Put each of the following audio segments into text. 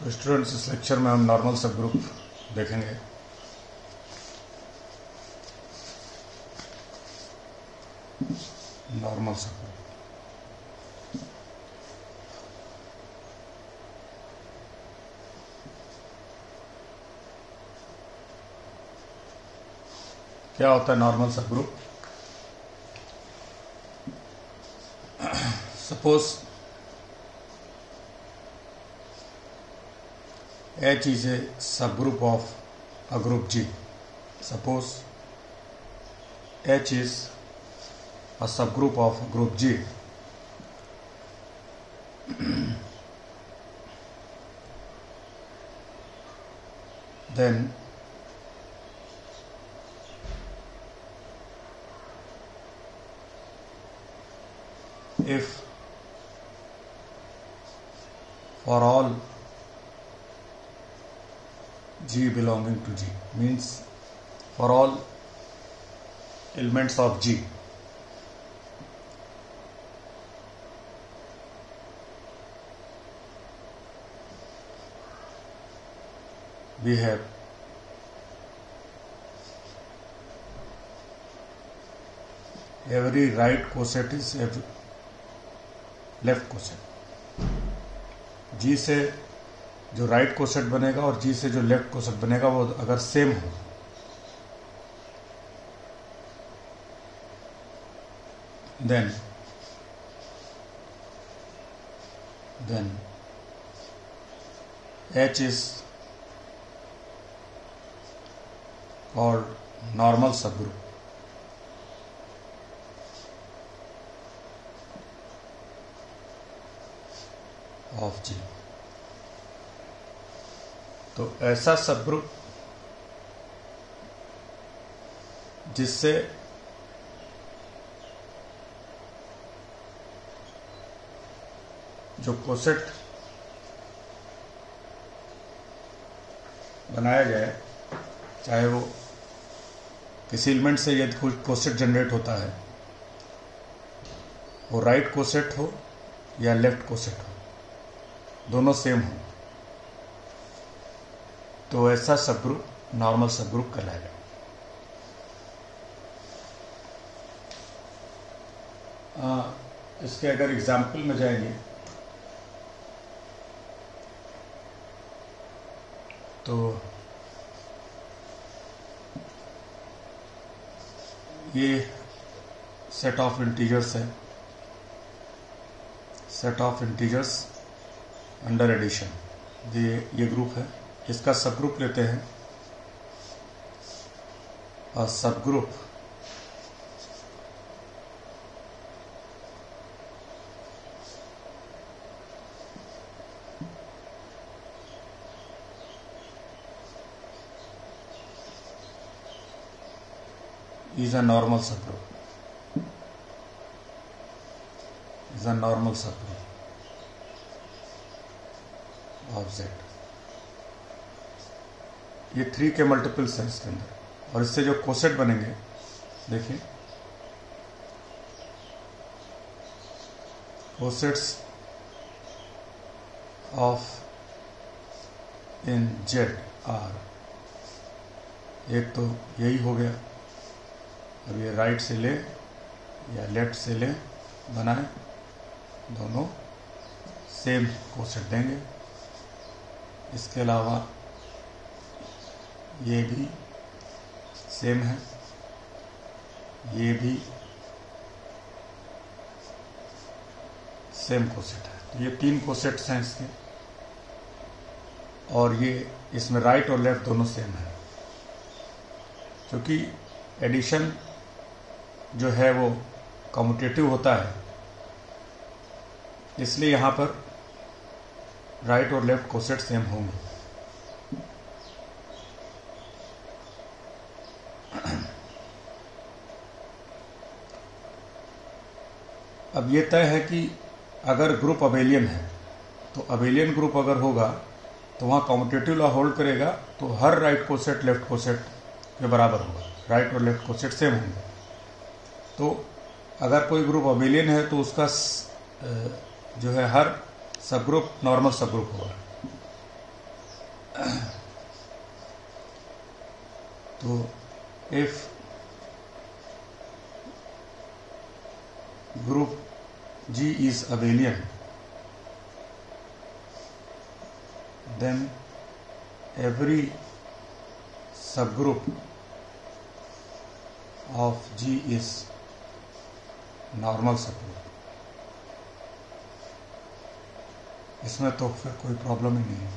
तो स्टूडेंट्स, इस लेक्चर में हम नॉर्मल सब ग्रुप देखेंगे। नॉर्मल सब ग्रुप क्या होता है? Normal subgroup, suppose H is a subgroup of a group G. Suppose H is a subgroup of group G. Then if for all G belonging to G, means for all elements of G, we have every right coset is every left coset. G से जो right coset बनेगा और जी से जो left coset बनेगा वो अगर same हो, then H is called normal subgroup of G। तो ऐसा सबग्रुप जिससे जो कोसेट बनाया जाए, चाहे वो किसी एलिमेंट से यदि कोई कोसेट जनरेट होता है, वो राइट कोसेट हो या लेफ्ट कोसेट हो, दोनों सेम हो, तो ऐसा सबग्रुप नॉर्मल सबग्रुप कहलाएगा। इसके अगर एग्जाम्पल में जाएंगे तो ये सेट ऑफ इंटीजर्स है, set of integers under addition, ये ग्रुप है। इसका सबग्रुप लेते हैं, और subgroup is a normal subgroup, is a normal subgroup of Z। ये 3 के मल्टीपल्स हैं इसके अंदर, और इससे जो कोसेट बनेंगे, देखिए cosets of in Z R, एक तो यही हो गया। अब ये राइट से ले या लेफ्ट से ले बनाए, दोनों सेम कोसेट देंगे। इसके अलावा ये भी सेम है, ये भी सेम कोसेट है। तो ये 3 कोसेट्स हैं इसके, और ये इसमें राइट और लेफ्ट दोनों सेम है। क्योंकि एडिशन जो है वो कम्यूटेटिव होता है, इसलिए यहाँ पर राइट और लेफ्ट कोसेट सेम होंगे। अब ये तय है कि अगर ग्रुप अबेलियन है, तो अबेलियन ग्रुप अगर होगा तो वहाँ कम्यूटेटिव लॉ होल्ड करेगा, तो हर राइट कोसेट लेफ्ट कोसेट के बराबर होगा, राइट और लेफ्ट कोसेट सेम होंगे। तो अगर कोई ग्रुप अबेलियन है तो उसका जो है हर सबग्रुप नॉर्मल सबग्रुप होगा। तो if group G is abelian, then every subgroup of G is normal subgroup. इसमें तो फिर कोई प्रॉब्लम ही नहीं है।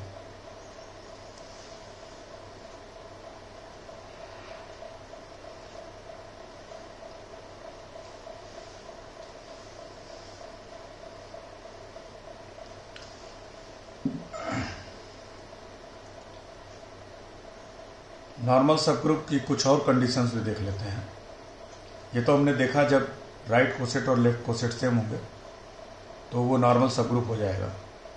नॉर्मल सबग्रुप की कुछ और कंडीशंस भी देख लेते हैं। ये तो हमने देखा जब राइट कोसेट और लेफ्ट कोसेट सेम होंगे तो वो नॉर्मल सबग्रुप हो जाएगा,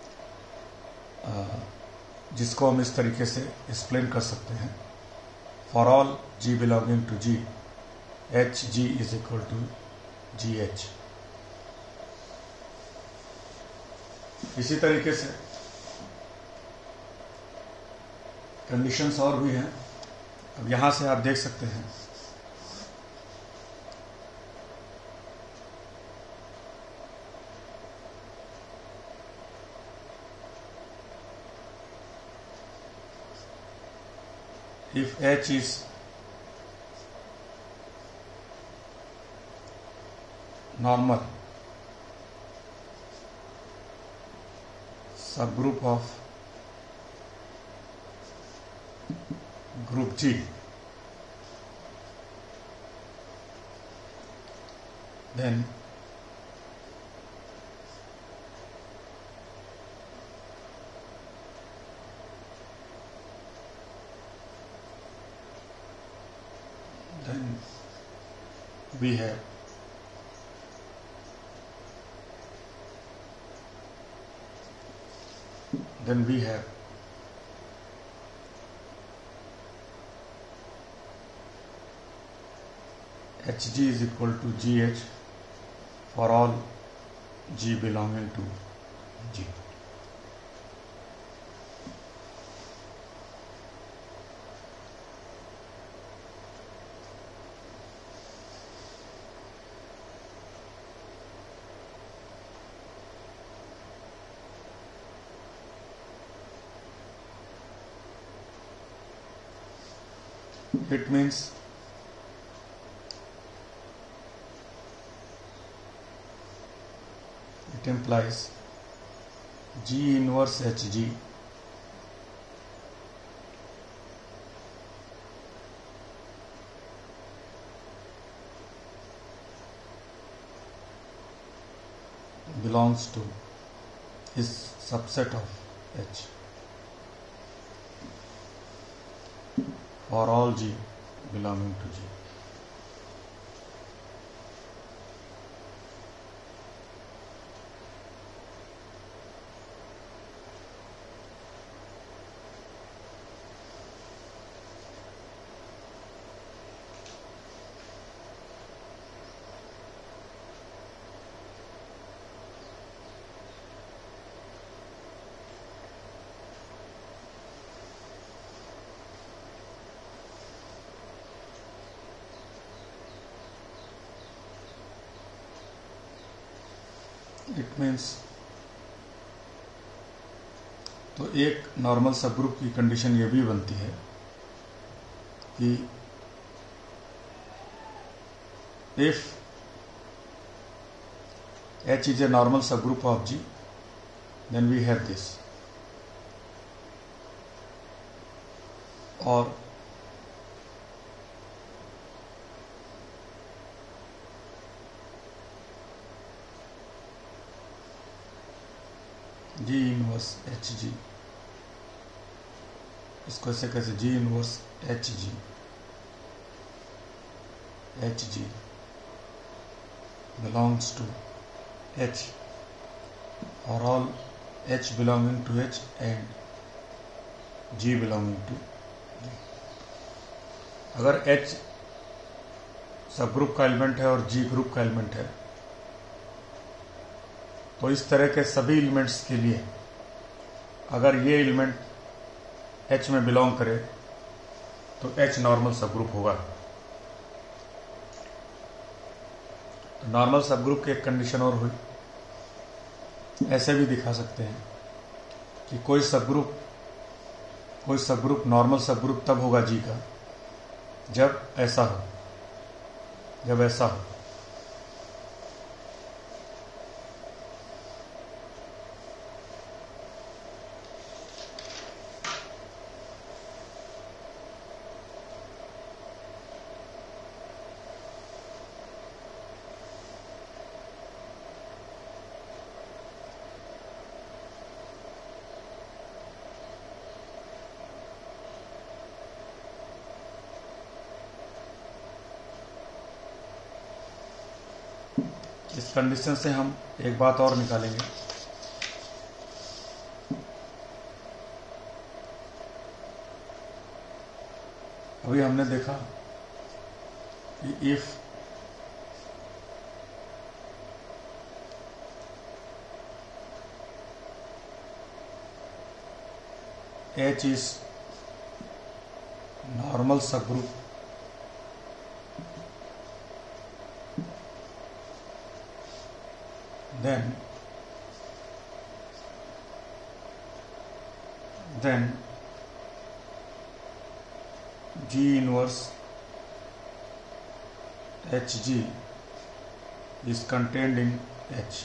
जिसको हम इस तरीके से एक्सप्लेन कर सकते हैं। For all G belonging to G, HG is equal to GH। इसी तरीके से कंडीशंस और भी हैं। अब यहाँ से आप देख सकते हैं if H is normal subgroup of group G, then we have HG is equal to GH for all G belonging to G. It means it implies G inverse HG belongs to is subset of H for all G belonging to G. It means तो एक normal subgroup की condition ये भी बनती है कि if H is a normal subgroup of G, then we have this, और G inverse HG, इसको ऐसे कैसे G inverse HG belongs to H or all H belonging to H and G belonging to G। अगर H subgroup का element है और G group का element है तो इस तरह के सभी एलिमेंट्स के लिए अगर ये एलिमेंट H में बिलोंग करे तो H नॉर्मल सब ग्रुप होगा। तो नॉर्मल सब ग्रुप की एक कंडीशन और हुई। ऐसे भी दिखा सकते हैं कि कोई सब ग्रुप नॉर्मल सब ग्रुप तब होगा G का जब ऐसा हो, इस कंडीशन से हम एक बात और निकालेंगे। अभी हमने देखा कि if H is normal subgroup, then G inverse Hg is contained in H.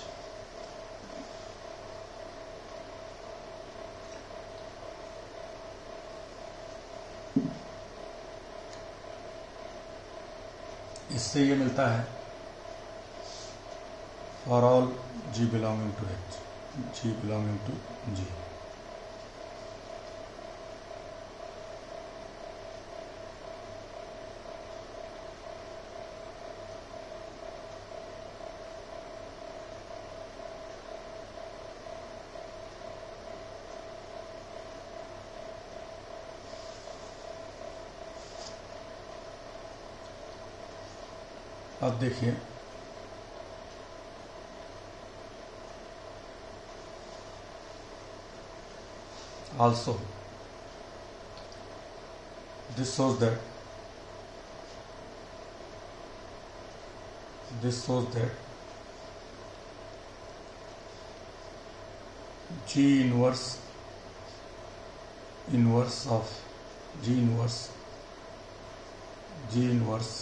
इससे ये मिलता है for all G belonging to H, G belonging to G. अब देखिए also this shows that G inverse of G inverse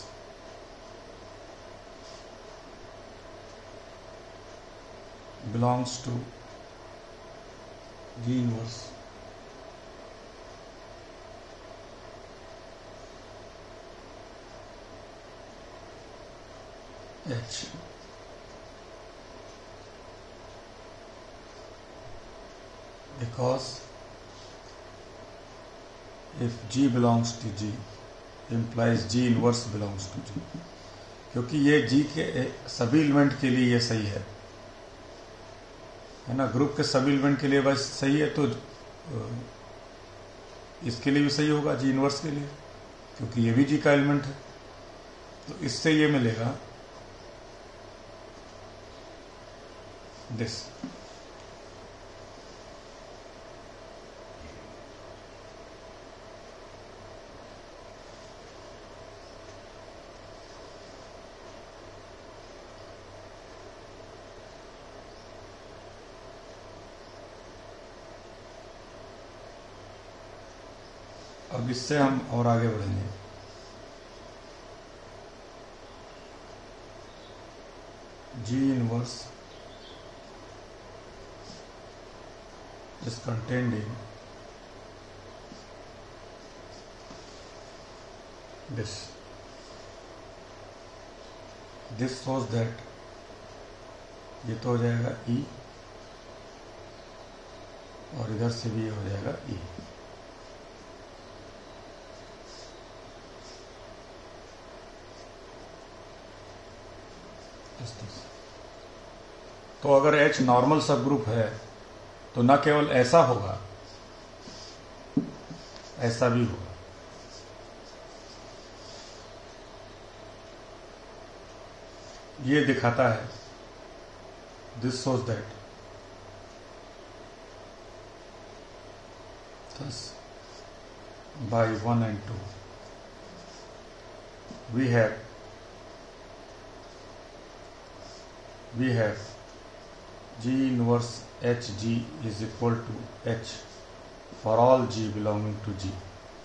belongs to G inverse H, because if G belongs to G implies G inverse belongs to G, क्योंकि ये G के सभी element के लिए ये सही है ना, ग्रुप के सभी एलिमेंट के लिए बस सही है, तो इसके लिए भी सही होगा G इनवर्स के लिए, क्योंकि ये भी G का एलिमेंट है। तो इससे ये मिलेगा दिस। अब इससे हम और आगे बढ़ेंगे। G inverse is contained in this. This shows that ये तो हो जाएगा E और इधर से भी ये हो जाएगा E। तो अगर H नॉर्मल सब ग्रुप है तो न केवल ऐसा होगा, ऐसा भी होगा। ये दिखाता है, this shows that by 1 and 2, we have G inverse Hg is equal to H for all G belonging to G.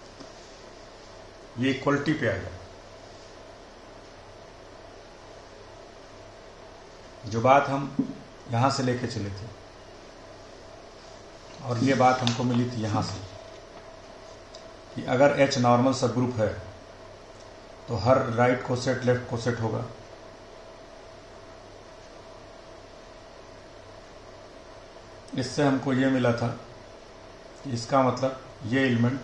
ये इक्वलिटी पे आएगा। जो बात हम यहां से लेके चले थे और ये बात हमको मिली थी यहां से कि अगर H नॉर्मल सब ग्रुप है तो हर राइट कोसेट लेफ्ट कोसेट होगा। इससे हमको ये मिला था कि इसका मतलब ये एलिमेंट,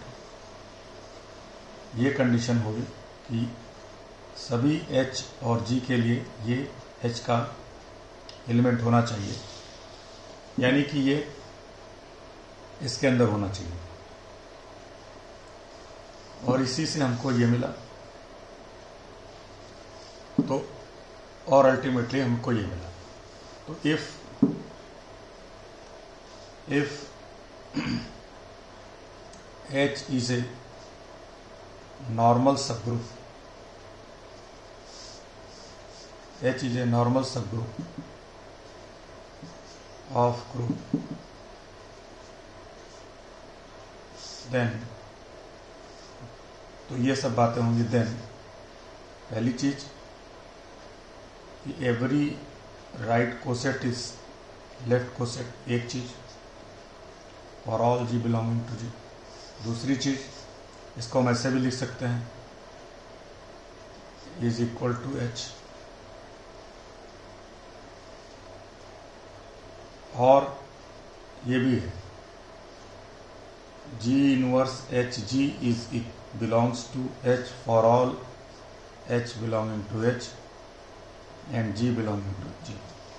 ये कंडीशन होगी कि सभी H और G के लिए ये H का एलिमेंट होना चाहिए, यानी कि ये इसके अंदर होना चाहिए। और इसी से हमको ये मिला तो और अल्टीमेटली हमको ये मिला। तो if H is a normal subgroup, H is a normal subgroup of group, then तो ये सब बातें होंगी। देन पहली चीज कि every right coset is left coset, एक चीज, for all G belonging to G. दूसरी चीज, इसको हम ऐसे भी लिख सकते हैं, इज इक्वल टू H, और ये भी है G inverse Hg is belongs to H for all H belonging to H and G belonging to G.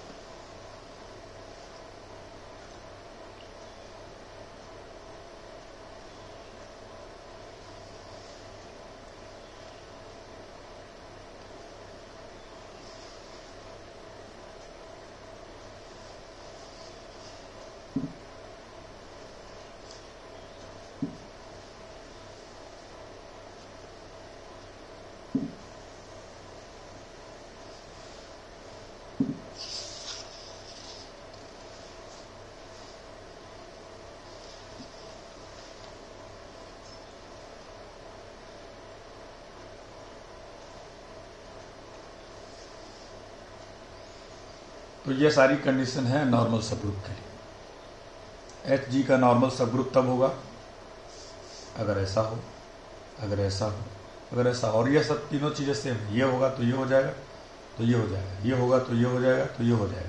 तो ये सारी कंडीशन है नॉर्मल सब ग्रुप के लिए। Hg का नॉर्मल सब ग्रुप तब होगा अगर ऐसा हो, अगर ऐसा हो, अगर ऐसा हो। और ये सब तीनों चीज़ें सेम है, ये होगा तो ये हो जाएगा, तो ये हो जाएगा, ये होगा तो ये हो जाएगा, तो ये हो जाएगा।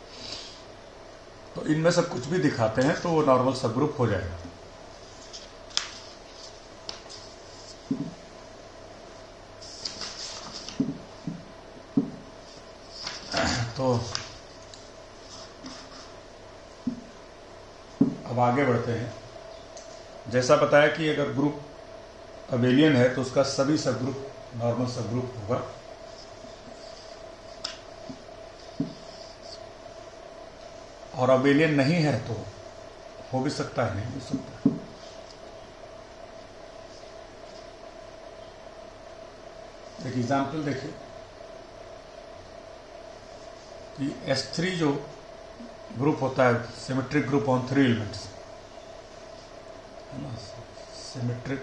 तो इनमें से कुछ भी दिखाते हैं तो वो नॉर्मल सब ग्रुप हो जाएगा। तो अब आगे बढ़ते हैं। जैसा बताया कि अगर ग्रुप अबेलियन है तो उसका सभी सब ग्रुप नॉर्मल सब ग्रुप होगा। और अबेलियन नहीं है तो हो भी सकता है, नहीं हो सकता। एक एग्जाम्पल देखिए कि S3 जो ग्रुप होता है, सिमेट्रिक ग्रुप ऑन 3 एलिमेंट्स, है ना, सिमेट्रिक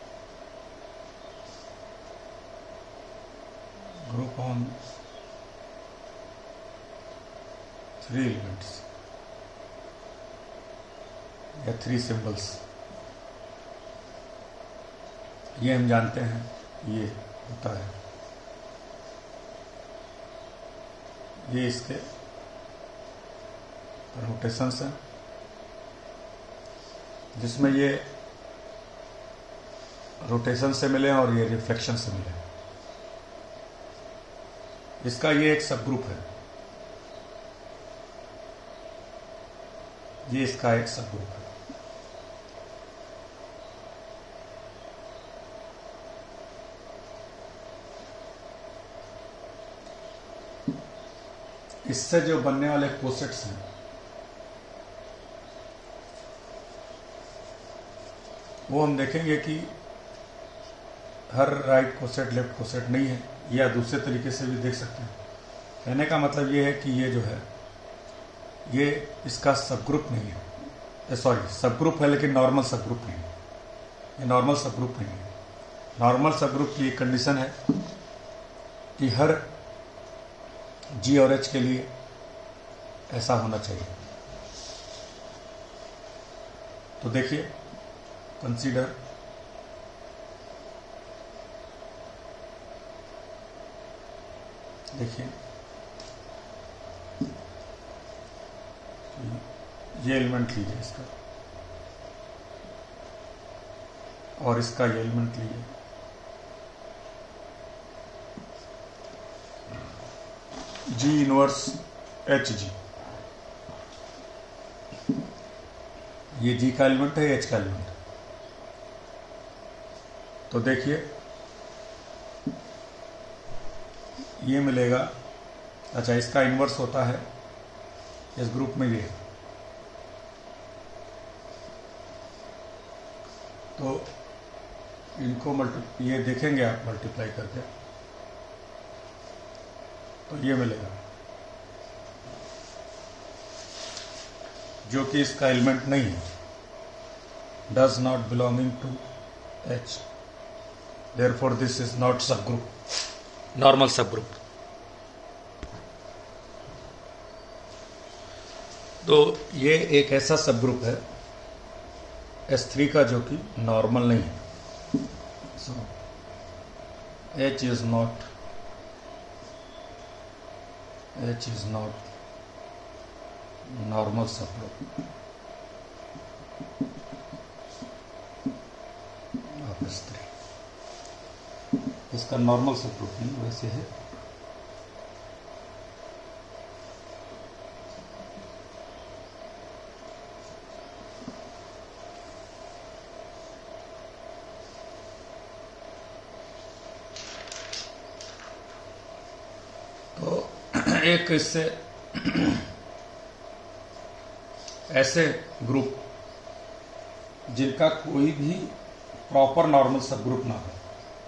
ग्रुप ऑन 3 एलिमेंट्स या 3 सिंबल्स, ये हम जानते हैं ये होता है। ये इसके रोटेशंस हैं जिसमें ये रोटेशन से मिले और ये रिफ्लेक्शन से मिले। इसका ये एक सब ग्रुप है, ये इसका एक सब ग्रुप है। इससे जो बनने वाले कोसेट्स हैं वो हम देखेंगे कि हर राइट कोसेट लेफ्ट कोसेट नहीं है, या दूसरे तरीके से भी देख सकते हैं। कहने का मतलब ये है कि ये जो है ये इसका सब ग्रुप नहीं है, सॉरी सब ग्रुप है लेकिन नॉर्मल सब ग्रुप नहीं है, ये नॉर्मल सब ग्रुप नहीं है। नॉर्मल सब ग्रुप की एक कंडीशन है कि हर जी और एच के लिए ऐसा होना चाहिए। तो देखिए, कंसीडर देखिए ये एलिमेंट लीजिए इसका, और इसका ये एलिमेंट लीजिए, जी इनवर्स एच जी, ये जी का एलिमेंट है, एच का एलिमेंट है। तो देखिए ये मिलेगा। अच्छा, इसका इन्वर्स होता है इस ग्रुप में ये, तो इनको ये देखेंगे आप मल्टीप्लाई करके, तो ये मिलेगा जो कि इसका एलिमेंट नहीं है, does not belonging to H, therefore this is not subgroup, normal subgroup. तो ये एक ऐसा सब ग्रुप है S3 का जो कि नॉर्मल नहीं है। So H is not normal subgroup of S3। इसका नॉर्मल सब ग्रुप नहीं वैसे है। एक इससे ऐसे ग्रुप जिनका कोई भी प्रॉपर नॉर्मल सब ग्रुप ना हो,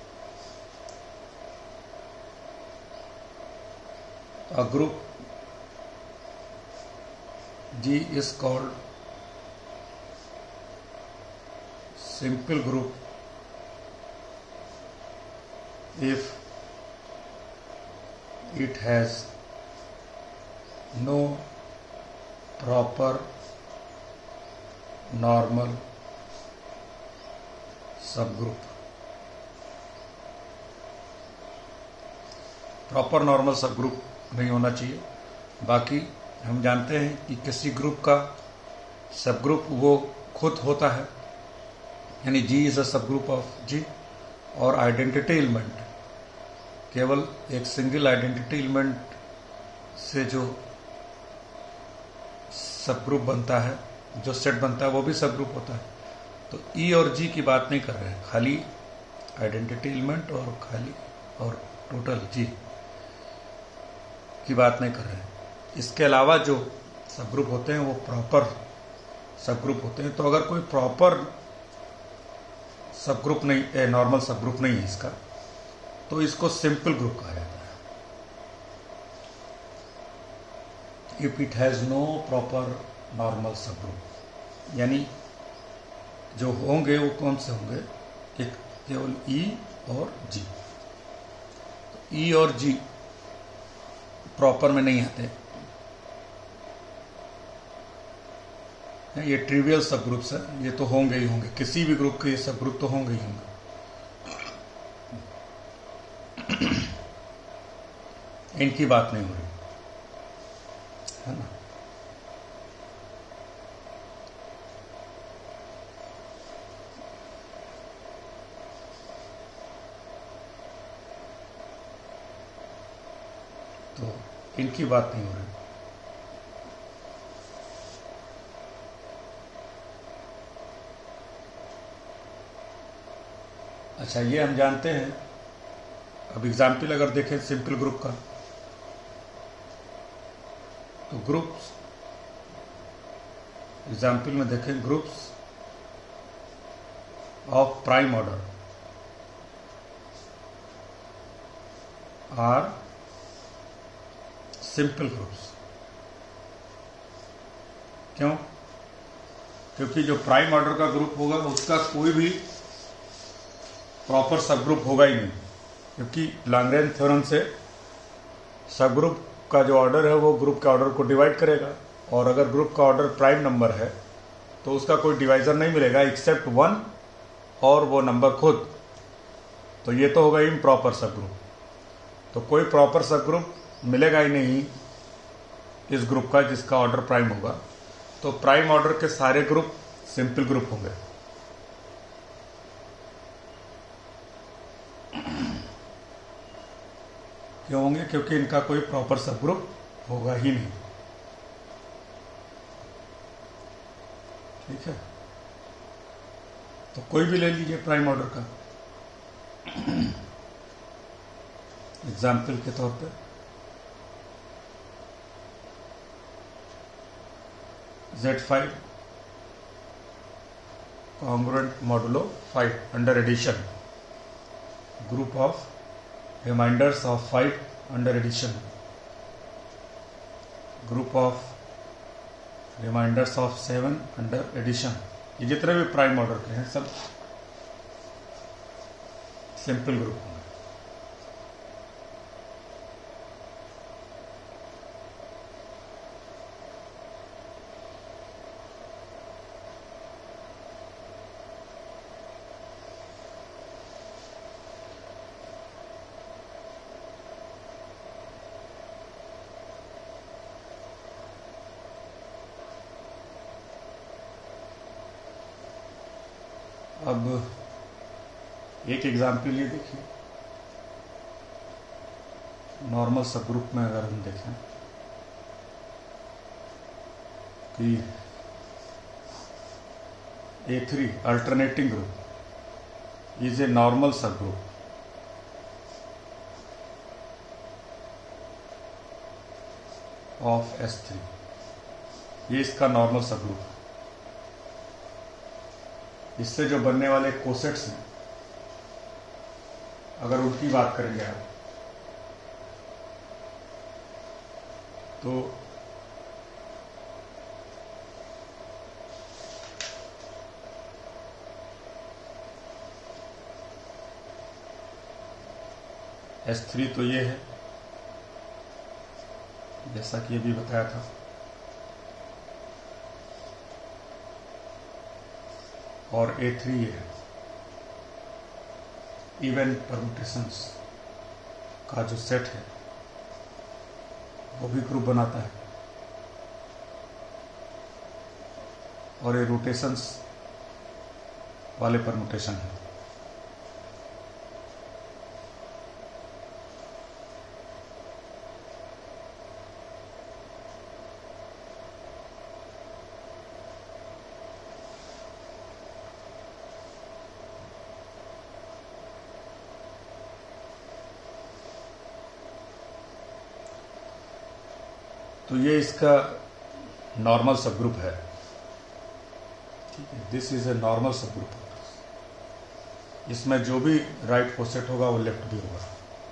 a group G is called simple group if it has no proper normal subgroup। Proper normal subgroup नहीं होना चाहिए। बाकी हम जानते हैं कि किसी ग्रुप का सब ग्रुप वो खुद होता है, यानी G is a subgroup of G, और आइडेंटिटी एलिमेंट केवल एक सिंगल आइडेंटिटी एलिमेंट से जो सब ग्रुप बनता है, जो सेट बनता है, वो भी सब ग्रुप होता है। तो E और G की बात नहीं कर रहे हैं, खाली आइडेंटिटी एलिमेंट और टोटल G की बात नहीं कर रहे हैं। इसके अलावा जो सब ग्रुप होते हैं वो प्रॉपर सब ग्रुप होते हैं। तो अगर कोई प्रॉपर सब ग्रुप नहीं, नॉर्मल सब ग्रुप नहीं है इसका, तो इसको सिंपल ग्रुप कहा जाता है। If it has no proper normal subgroup, यानी जो होंगे वो कौन से होंगे, एक केवल E और G। तो E और G प्रॉपर में नहीं आते, ये ट्रिवियल सब ग्रुप्स है, ये तो होंगे ही होंगे, किसी भी ग्रुप के ये सब ग्रुप तो होंगे ही होंगे। इनकी बात नहीं हो रही है ना। तो इनकी बात नहीं हो रही। अच्छा, ये हम जानते हैं। अब एग्जाम्पल अगर देखें सिंपल ग्रुप का, तो ग्रुप्स एग्जाम्पल में देखें, groups of prime order are simple groups. क्यों? क्योंकि जो प्राइम ऑर्डर का ग्रुप होगा उसका कोई भी प्रॉपर सब ग्रुप होगा ही नहीं, क्योंकि लैग्रेंज थ्योरम से सब ग्रुप का जो ऑर्डर है वो ग्रुप के ऑर्डर को डिवाइड करेगा, और अगर ग्रुप का ऑर्डर प्राइम नंबर है तो उसका कोई डिवाइजर नहीं मिलेगा एक्सेप्ट 1 और वो नंबर खुद। तो ये तो होगा इम्प्रॉपर सब ग्रुप। तो कोई प्रॉपर सब ग्रुप मिलेगा ही नहीं इस ग्रुप का जिसका ऑर्डर प्राइम होगा। तो प्राइम ऑर्डर के सारे ग्रुप सिंपल ग्रुप होंगे। क्यों होंगे? क्योंकि इनका कोई प्रॉपर सब ग्रुप होगा ही नहीं। ठीक है, तो कोई भी ले लीजिए प्राइम ऑर्डर का। एग्जाम्पल के तौर पे Z5 congruent modulo 5 under addition, group of remainders of 5 under addition, group of remainders of 7 under addition. ये जितने भी प्राइम ऑर्डर के हैं सब सिंपल ग्रुप होंगे। अब एक एग्जाम्पल ये देखिए, नॉर्मल सब ग्रुप में अगर हम देखें कि A3 alternating group is a normal subgroup of S3, ये इसका नॉर्मल सब ग्रुप है। इससे जो बनने वाले कोसेट्स हैं, अगर उनकी बात करेंगे आप तो S3 तो ये है जैसा कि अभी बताया था, और A3 ये है। इवन परम्यूटेशंस का जो सेट है वो भी ग्रुप बनाता है, और ये रोटेशंस वाले परम्यूटेशन है। तो ये इसका नॉर्मल सब ग्रुप है। ठीक है, this is a normal subgroup. इसमें जो भी राइट कोसेट होगा वो लेफ्ट भी होगा।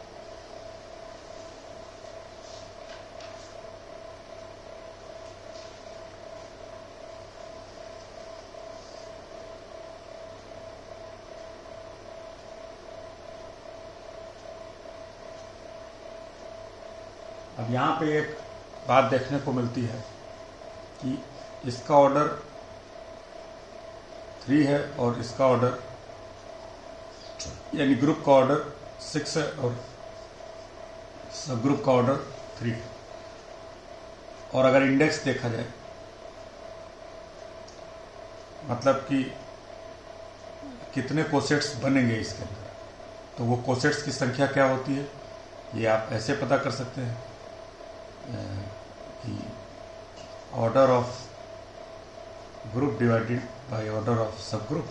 अब यहां पे एक बात देखने को मिलती है कि इसका ऑर्डर 3 है और इसका ऑर्डर यानी ग्रुप का ऑर्डर 6 है और सब ग्रुप का ऑर्डर 3 है। और अगर इंडेक्स देखा जाए, मतलब कि कितने कोसेट्स बनेंगे इसके अंदर, तो वो कोसेट्स की संख्या क्या होती है ये आप ऐसे पता कर सकते हैं कि order of group divided by order of subgroup.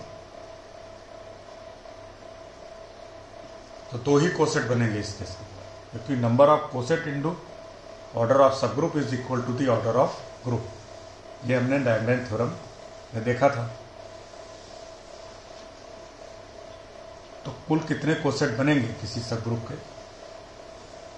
तो 2 ही कोसेट बनेंगे इसके साथ, क्योंकि number of coset into order of subgroup is equal to the order of group. ये हमने डायग्राम थ्योरम में देखा था। तो कुल कितने कोसेट बनेंगे किसी सब ग्रुप के,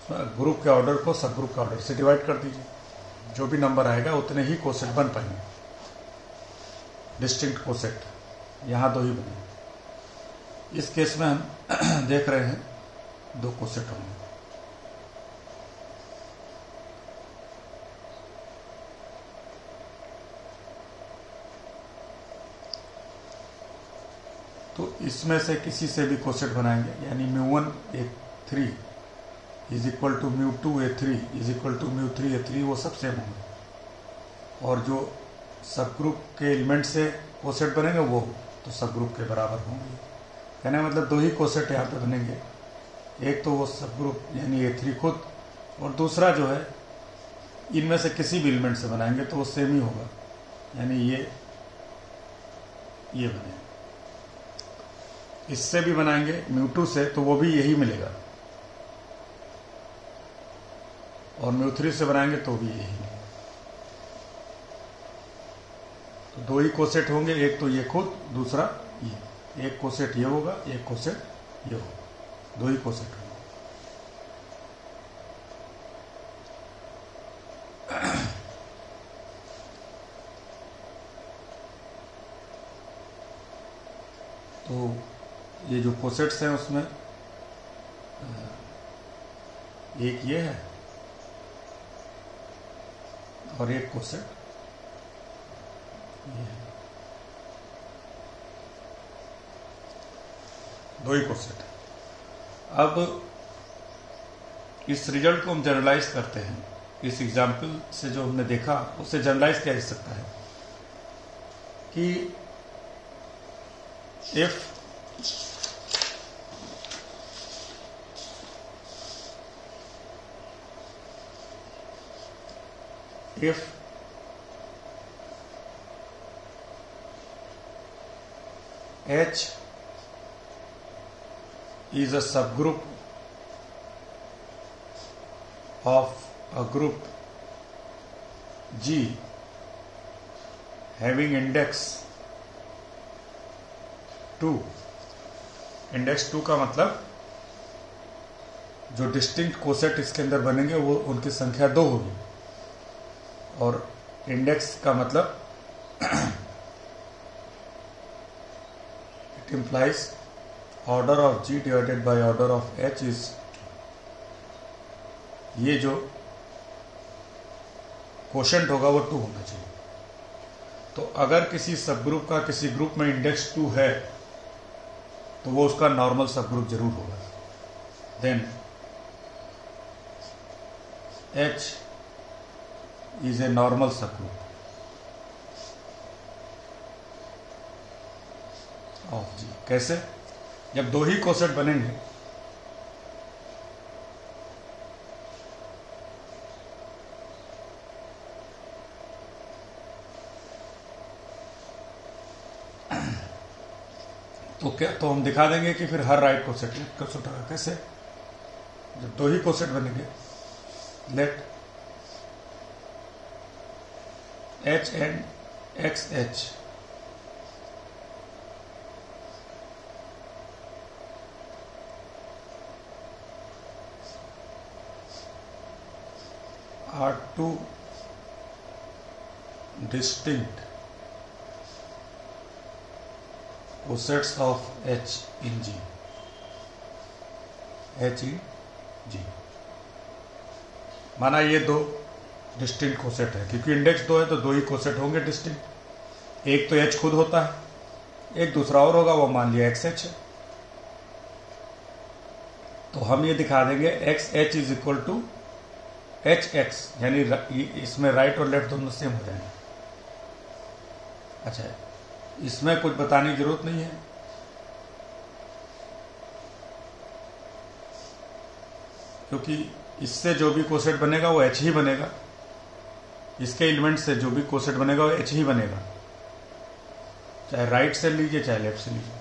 ग्रुप के ऑर्डर को सब ग्रुप के ऑर्डर से डिवाइड कर दीजिए, जो भी नंबर आएगा उतने ही कोसेट बन पाएंगे, डिस्टिंक्ट कोसेट। यहाँ 2 ही बने। इस केस में हम देख रहे हैं 2 कोसेट होंगे। तो इसमें से किसी से भी कोसेट बनाएंगे, यानी μ1 A3 is equal to μ2 A3 is equal to μ3 A3, वो सब सेम होंगे। और जो सब ग्रुप के एलिमेंट से कोसेट बनेंगे वो तो सब ग्रुप के बराबर होंगे। कहने का मतलब 2 ही कोसेट यहाँ पे बनेंगे, एक तो वो सब ग्रुप यानी A3 खुद, और दूसरा जो है इनमें से किसी भी एलिमेंट से बनाएंगे तो वो सेम ही होगा, यानी ये बनेगा। इससे भी बनाएंगे μ2 से तो वो भी यही मिलेगा, और μ3 से बनाएंगे तो भी यही मिलेगा। तो 2 ही कोसेट होंगे, एक तो ये खुद, दूसरा ये। एक कोसेट ये होगा, एक कोसेट ये होगा, 2 ही कोसेट होंगे। तो ये जो कोसेट्स हैं उसमें एक ये है और एक कोसेट ये है, 2 ही कोसेट। अब इस रिजल्ट को हम जनरलाइज करते हैं। इस एग्जाम्पल से जो हमने देखा उससे जनरलाइज किया जा सकता है कि if H is a subgroup of a group G having index 2। Index 2 का मतलब जो डिस्टिंक्ट कोसेट इसके अंदर बनेंगे वो उनकी संख्या 2 होगी, और इंडेक्स का मतलब it implies order of G divided by order of H is, ये जो कोशेंट होगा वो 2 होना चाहिए। तो अगर किसी सब ग्रुप का किसी ग्रुप में इंडेक्स 2 है तो वो उसका नॉर्मल सब ग्रुप जरूर होगा। Then H is a normal subgroup of G। कैसे? जब 2 ही कोसेट बनेंगे तो क्या, तो हम दिखा देंगे कि फिर हर राइट कोसेट कोसेट होगा। कैसे? जब 2 ही कोसेट बनेंगे, let H and XH are 2 distinct cosets of H in G। H in G माना ये 2 डिस्टिंक्ट कोसेट है, क्योंकि इंडेक्स 2 है तो 2 ही कोसेट होंगे डिस्टिंक्ट। एक तो H खुद होता है, एक दूसरा और होगा, वो मान लिया XH है। तो हम ये दिखा देंगे XH is equal to HX, यानी इसमें राइट और लेफ्ट दोनों सेम हो जाएंगे। अच्छा, इसमें कुछ बताने की जरूरत नहीं है, क्योंकि इससे जो भी कोसेट बनेगा वो H ही बनेगा, इसके एलिमेंट से जो भी कोसेट बनेगा वो H ही बनेगा, चाहे राइट से लीजिए चाहे लेफ्ट से लीजिए।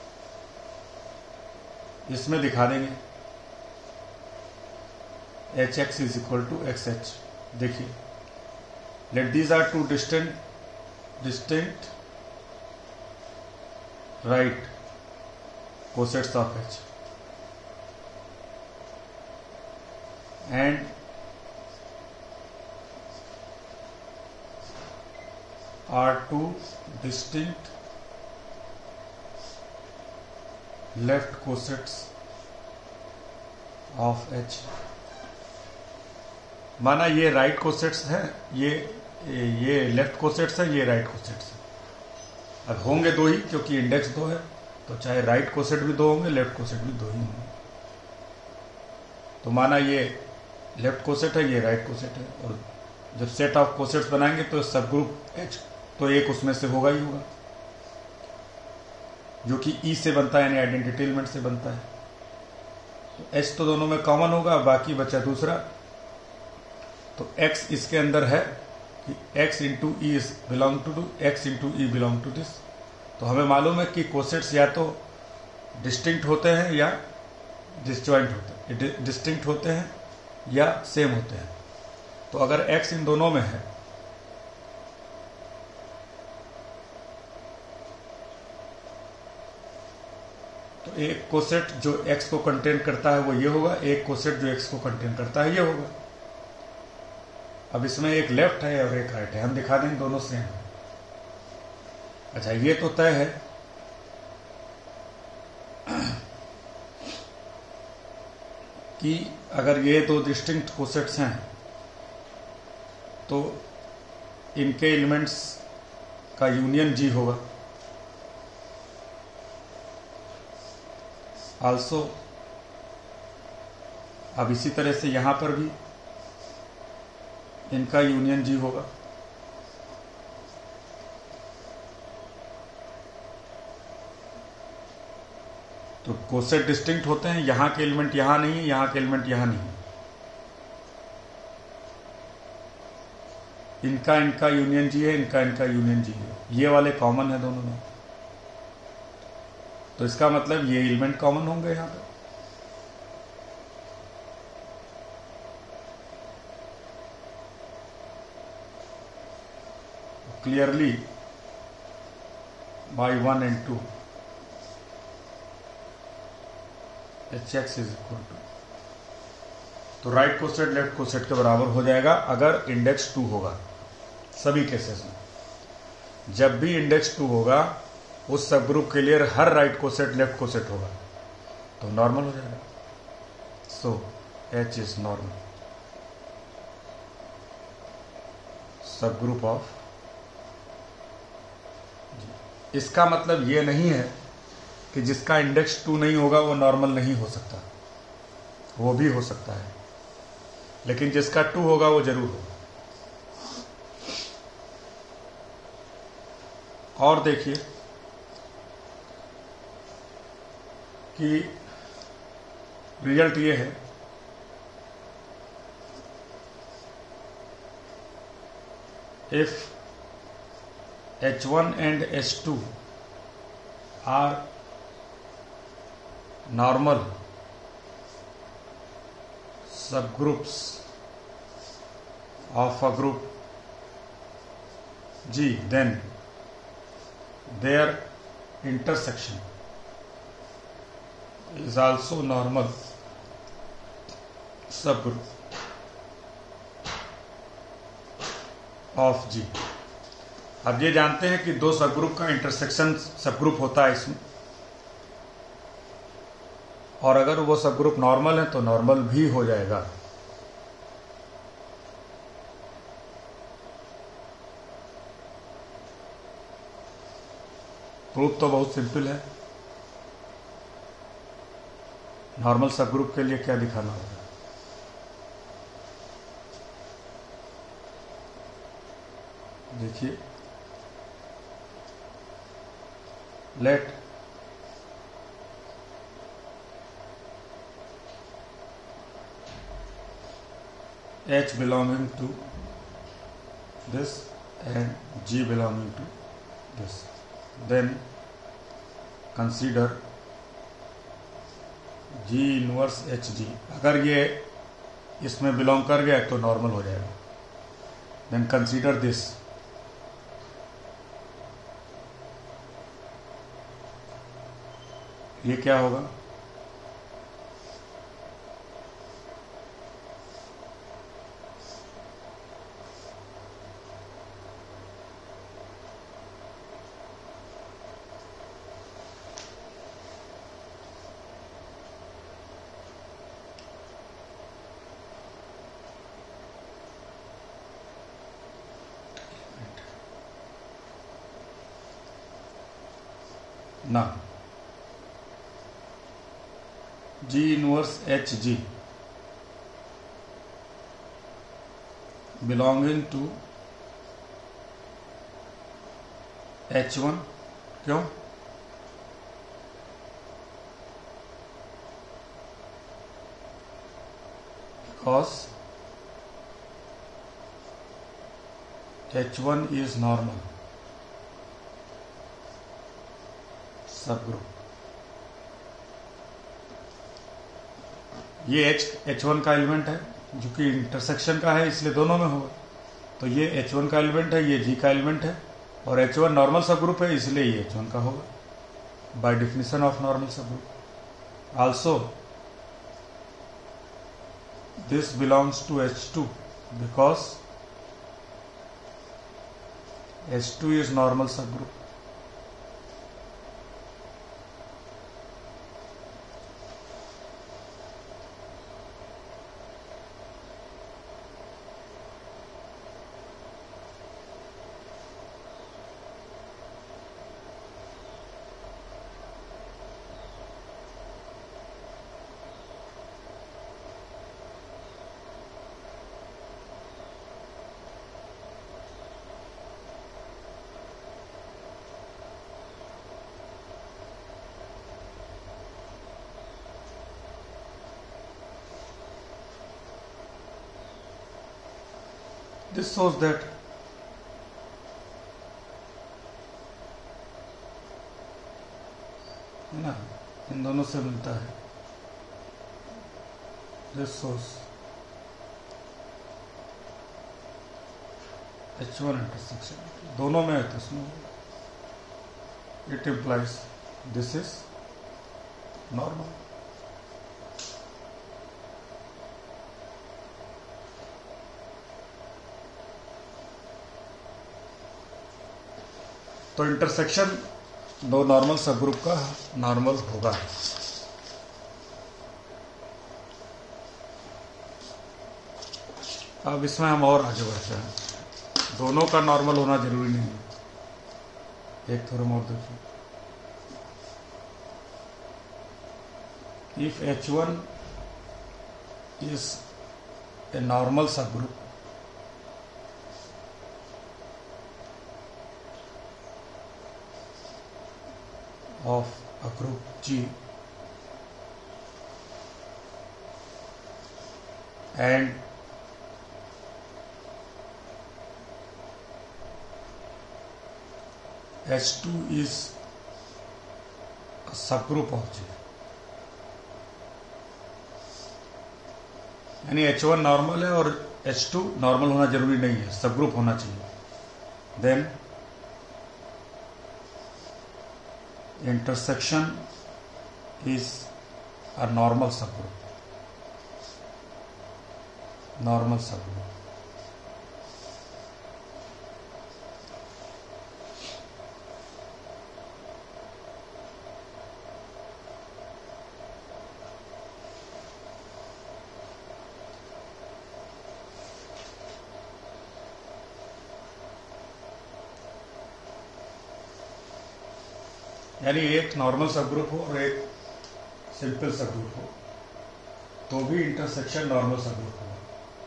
इसमें दिखा देंगे HX is equal to XH। देखिए, let these are 2 distinct right cosets of H। and are two distinct left cosets of H। माना ये राइट कोसेट्स हैं, ये लेफ्ट कोसेट्स है, ये राइट कोसेट्स है। अब होंगे दो ही, क्योंकि इंडेक्स दो है, तो चाहे राइट कोसेट भी दो होंगे, लेफ्ट कोसेट भी दो ही होंगे। तो माना ये लेफ्ट कोसेट है, ये राइट कोसेट है, और जब सेट ऑफ कोसेट्स बनाएंगे तो सब ग्रुप H तो एक उसमें से होगा ही होगा, जो कि E से बनता है, यानी आइडेंटिटी एलिमेंट से बनता है। तो H तो दोनों में कॉमन होगा, बाकी बचा दूसरा। तो X इसके अंदर है कि X into e belong to X into e belong to this. तो हमें मालूम है कि कोसेट्स या तो डिस्टिंक्ट होते हैं या डिसजॉइंट होते हैं, डिस्टिंक्ट होते हैं या सेम होते हैं। तो अगर X इन दोनों में है तो एक कोसेट जो X को कंटेन करता है वो ये होगा, एक कोसेट जो X को कंटेन करता है ये होगा। अब इसमें एक लेफ्ट है और एक राइट है, हम दिखा देंगे दोनों सेम है। अच्छा, ये तो तय है कि अगर ये दो डिस्टिंक्ट कोसेट्स हैं तो इनके एलिमेंट्स का यूनियन G होगा। आल्सो अब इसी तरह से यहां पर भी इनका यूनियन G होगा। तो कोसेट डिस्टिंक्ट होते हैं, यहां के एलिमेंट यहां नहीं है, यहां के एलिमेंट यहां नहीं है, इनका यूनियन G है, इनका यूनियन G है, ये वाले कॉमन है दोनों में। तो इसका मतलब ये एलिमेंट कॉमन होंगे यहां पर। Clearly by 1 and 2 Hx is equal to, तो राइट कोसेट लेफ्ट कोसेट के बराबर हो जाएगा अगर इंडेक्स 2 होगा। सभी केसेस में जब भी इंडेक्स 2 होगा उस सब ग्रुप के लिए हर राइट कोसेट लेफ्ट कोसेट होगा, तो नॉर्मल हो जाएगा। So H is normal subgroup of. इसका मतलब ये नहीं है कि जिसका इंडेक्स 2 नहीं होगा वो नॉर्मल नहीं हो सकता, वो भी हो सकता है, लेकिन जिसका 2 होगा वो जरूर होगा। और देखिए कि रिजल्ट ये है if H1 and H2 are normal subgroups of a group G, then their intersection is also normal subgroup of G। अब ये जानते हैं कि दो सबग्रुप का इंटरसेक्शन सबग्रुप होता है इसमें, और अगर वो सबग्रुप नॉर्मल है तो नॉर्मल भी हो जाएगा। प्रूफ तो बहुत सिंपल है, नॉर्मल सबग्रुप के लिए क्या दिखाना होगा। देखिए, let H belonging to this and G belonging to this, then consider G inverse HG। अगर ये इसमें बिलोंग कर गया तो नॉर्मल हो जाएगा। देन कंसीडर दिस, ये क्या होगा, ना G inverse Hg belonging to H1, क्यों? Because H1 is normal subgroup। ये H1 का एलिमेंट है जो कि इंटरसेक्शन का है, इसलिए दोनों में होगा। तो ये H1 का एलिमेंट है, ये G का एलिमेंट है, और H1 नॉर्मल सब ग्रुप है, इसलिए ये H1 का होगा बाय definition of normal subgroup. Also this belongs to H2 because H2 is normal subgroup. This shows that है ना, इन दोनों से मिलता है। This shows H1 intersection दोनों में है, तो इसमें it implies this is normal। तो इंटरसेक्शन दो नॉर्मल सब ग्रुप का नॉर्मल होगा। अब इसमें हम और आगे बढ़ते हैं। दोनों का नॉर्मल होना जरूरी नहीं है। एक थ्योरम और देखिए, if H1 is a normal subgroup of a group G and H2 is a subgroup of G, यानी H1 नॉर्मल है और H2 नॉर्मल होना जरूरी नहीं है, सबग्रुप होना चाहिए। Then intersection is a normal subgroup, normal subgroup। यानी एक नॉर्मल सब ग्रुप हो और एक सिंपल सब ग्रुप हो तो भी इंटरसेक्शन नॉर्मल सब ग्रुप होगा।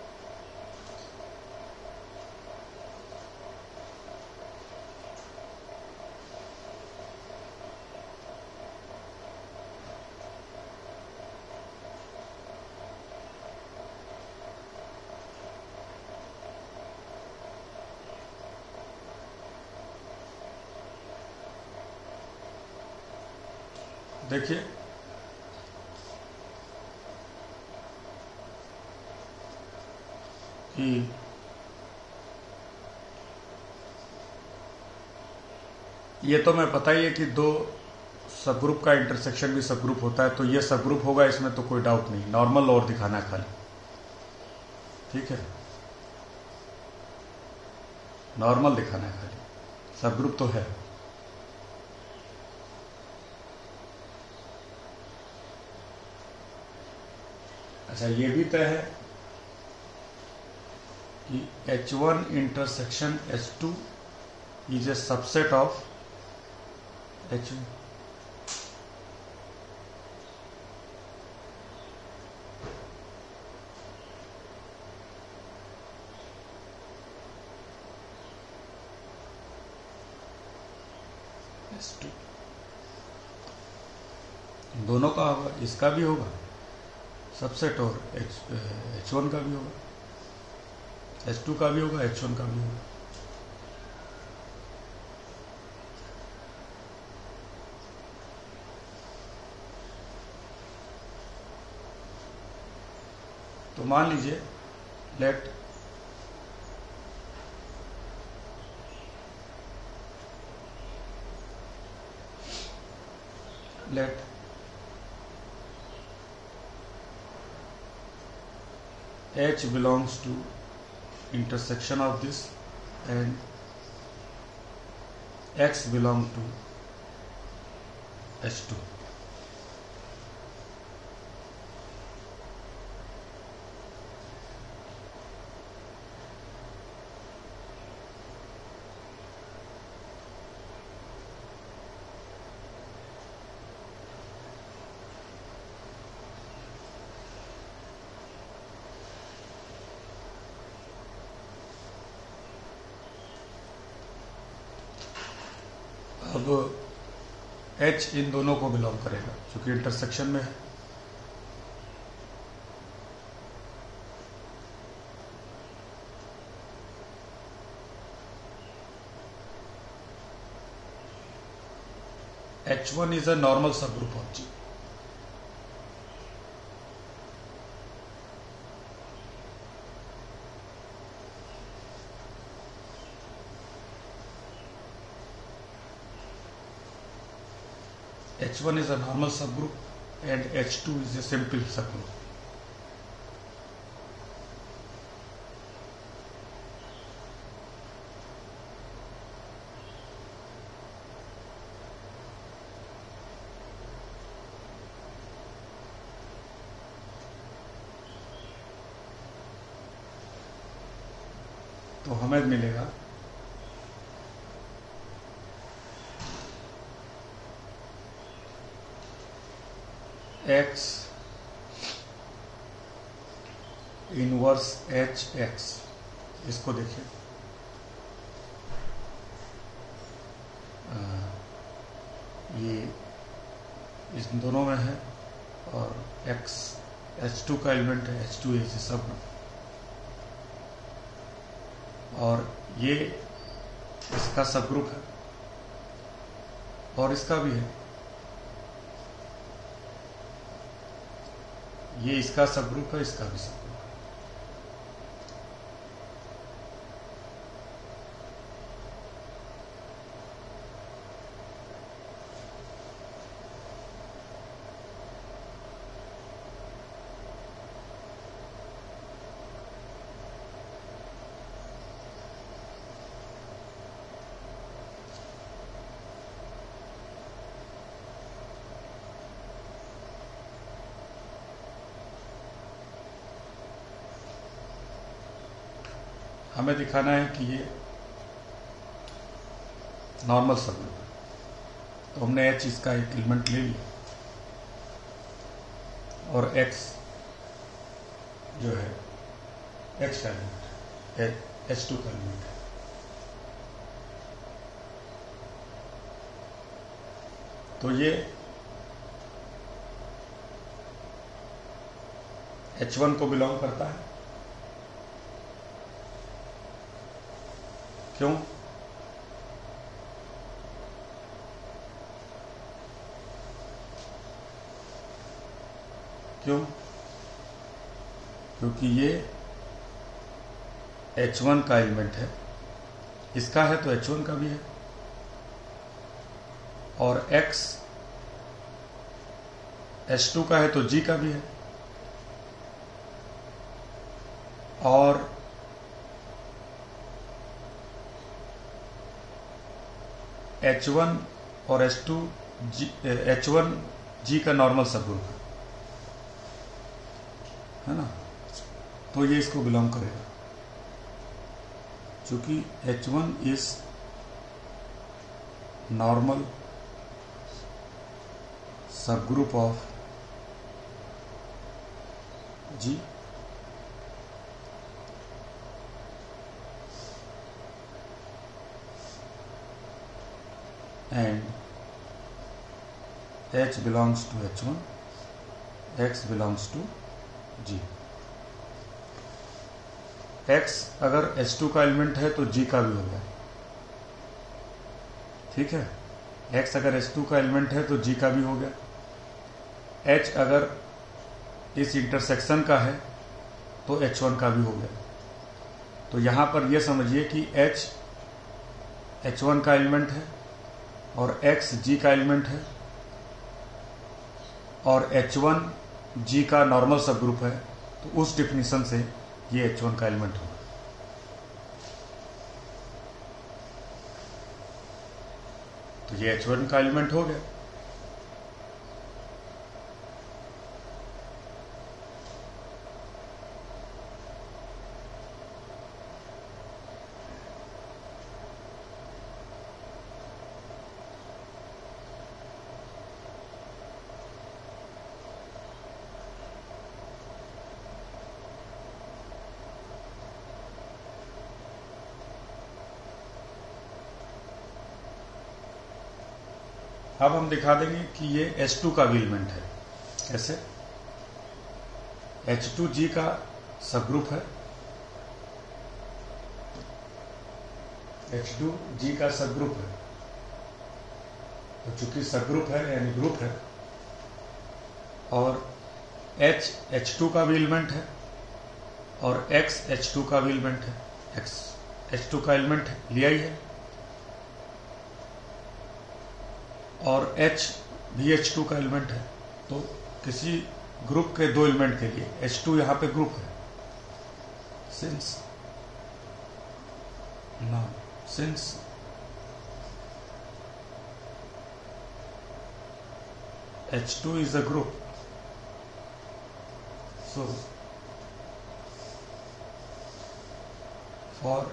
देखिए कि ये तो मैं पता ही है कि दो सब ग्रुप का इंटरसेक्शन भी सब ग्रुप होता है, तो ये सब ग्रुप होगा, इसमें तो कोई डाउट नहीं। नॉर्मल और दिखाना है खाली, ठीक है, नॉर्मल दिखाना है खाली, सब ग्रुप तो है। अच्छा, ये भी तय है कि H1 intersection H2 is a subset of H1। H2 दोनों का होगा, इसका भी होगा सबसेट और H1 का भी होगा, H2 का भी होगा, H1 का भी होगा। तो मान लीजिए let H belongs to intersection of this and X belong to H2. अब H इन दोनों को बिलोंग करेगा क्योंकि इंटरसेक्शन में है। H1 is a normal subgroup of G. H1 is a normal subgroup and H2 is a simple subgroup. तो हमें मिलेगा X इनवर्स HX। इसको देखिए, ये इस दोनों में है और X H2 का एलिमेंट है, H2 इज सब, और ये इसका सब ग्रुप है और इसका भी है, ये इसका सब ग्रुप है, इसका भी सब ग्रुप है। हमें दिखाना है कि ये नॉर्मल सबग्रुप है, तो हमने H इसका एक एलिमेंट ले लिया और X जो है X का एलिमेंट है, H2 का एलिमेंट है। तो ये H1 को बिलोंग करता है। क्यों? क्यों? क्योंकि ये H1 का एलिमेंट है, इसका है तो H1 का भी है, और X H2 का है तो G का भी है, और H1 और H2 H1 G का नॉर्मल सबग्रुप है ना, तो ये इसको बिलोंग करेगा क्योंकि H1 is normal subgroup of G and H belongs to H1, X belongs to G। X अगर H2 का एलिमेंट है तो G का भी हो गया, ठीक है। X अगर H2 का एलिमेंट है तो G का भी हो गया। H अगर इस इंटरसेक्शन का है तो H1 का भी हो गया। तो यहाँ पर यह समझिए कि H H1 का एलिमेंट है और X G का एलिमेंट है और H1 G का नॉर्मल सब ग्रुप है, तो उस डिफिनीशन से ये H1 का एलिमेंट होगा। तो ये H1 का एलिमेंट हो गया। अब हम दिखा देंगे कि ये H2 का भी एलिमेंट है। कैसे? H2G का सब ग्रुप है, H2G का सब ग्रुप है। तो चूंकि सब ग्रुप है यानी ग्रुप है, और H H2 का भी एलिमेंट है और X H2 का भी एलिमेंट है। X H2 का एलिमेंट लिया ही है और H भी H2 का एलिमेंट है। तो किसी ग्रुप के दो एलिमेंट के लिए H2 यहाँ पे ग्रुप है। Since H2 is a group, so for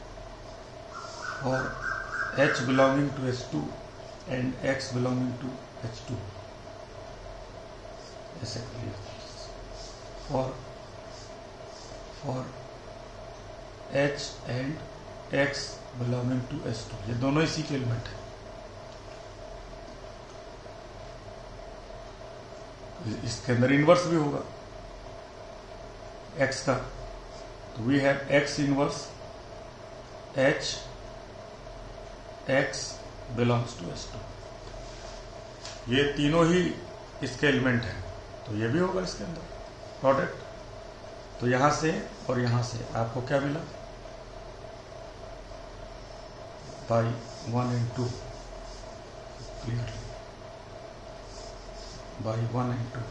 H belonging to H2 and X belonging to H2, ऐसे for H and X belonging to H2, ये दोनों इसी के एलिमेंट है। इसके अंदर इनवर्स भी होगा X का, तो we have X inverse H X belongs to H2। ये तीनों ही इसके एलिमेंट हैं, तो ये भी होगा इसके अंदर प्रोडक्ट। तो यहां से और यहां से आपको क्या मिला? By 1 and 2 clearly, by 1 and 2।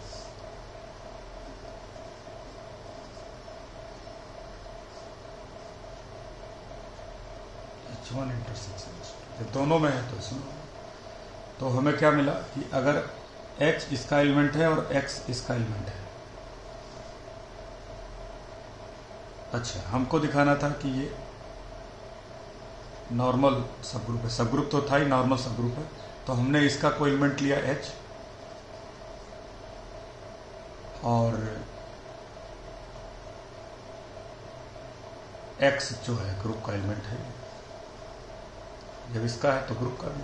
H1 intersection जब दोनों में है तो इसमें, तो हमें क्या मिला कि अगर H इसका एलिमेंट है और X इसका एलिमेंट है। अच्छा, हमको दिखाना था कि ये नॉर्मल सब ग्रुप है। सब ग्रुप तो था ही, नॉर्मल सब ग्रुप है। तो हमने इसका कोई एलिमेंट लिया H और X जो है ग्रुप का एलिमेंट है। जब इसका है तो ग्रुप का भी।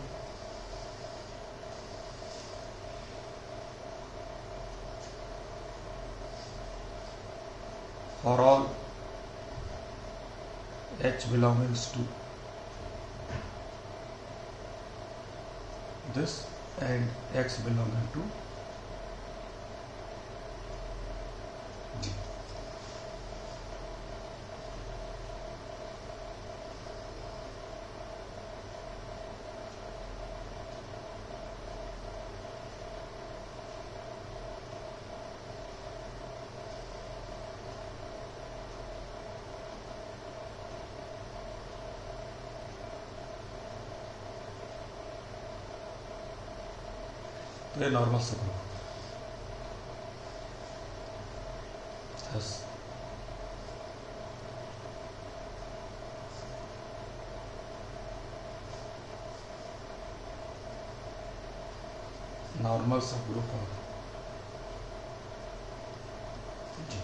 For all H belongs to this and X belonging to G। तो ये नॉर्मल सब ग्रुप नॉर्मल सब ग्रुप और जी।